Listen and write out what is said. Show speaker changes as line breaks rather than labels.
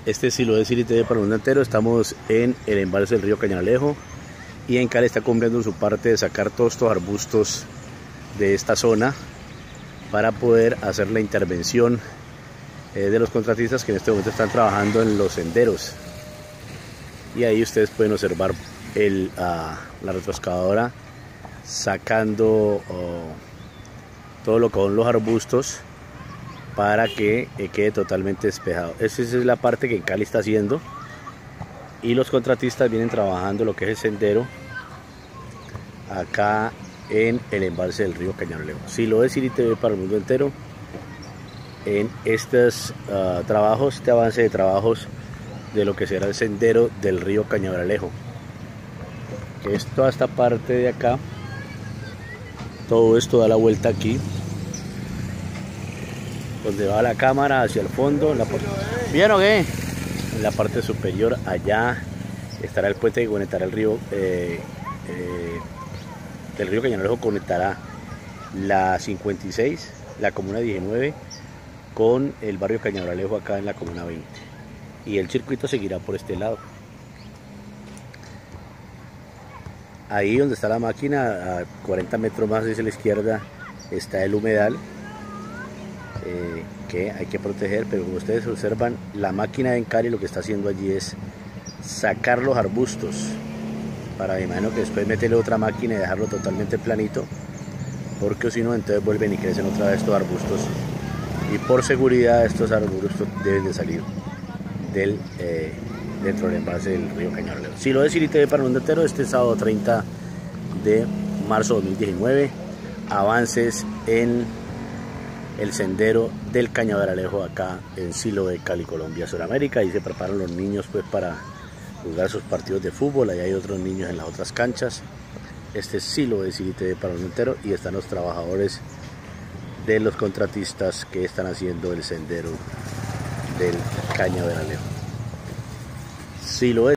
Este es Siloé City TV para el mundo entero. Estamos en el embalse del río Cañabralejo y en Cali está cumpliendo su parte de sacar todos estos arbustos de esta zona para poder hacer la intervención de los contratistas que en este momento están trabajando en los senderos. Y ahí ustedes pueden observar la retroexcavadora sacando todo lo que son los arbustos para que quede totalmente despejado. Esa es la parte que en Cali está haciendo, y los contratistas vienen trabajando lo que es el sendero acá en el embalse del río Cañabralejo. Siloé City TV para el mundo entero en estos trabajos, este avance de trabajos de lo que será el sendero del río Cañabralejo, que es toda esta parte de acá. Todo esto da la vuelta aquí, donde va la cámara, hacia el fondo. ¿Bien o qué? En la parte superior allá estará el puente que conectará el río del río Cañabralejo, conectará la 56, la comuna 19 con el barrio Cañabralejo acá en la comuna 20, y el circuito seguirá por este lado. Ahí donde está la máquina, a 40 metros más hacia la izquierda, está el humedal que hay que proteger, pero como ustedes observan, la máquina en Cali lo que está haciendo allí es sacar los arbustos, para, me imagino que después meterle otra máquina y dejarlo totalmente planito, porque si no entonces vuelven y crecen otra vez estos arbustos, y por seguridad estos arbustos deben de salir dentro del embalse del río Cañabralejo. Siloé City TV para el mundo entero, este sábado 30 de marzo de 2019, avances en el sendero del Cañabralejo acá en Siloé, Cali, Colombia, Sudamérica. Y se preparan los niños pues para jugar sus partidos de fútbol. Ahí hay otros niños en las otras canchas. Este es Siloé City TV para el mundo entero, y están los trabajadores de los contratistas que están haciendo el sendero del Cañabralejo. Siloé.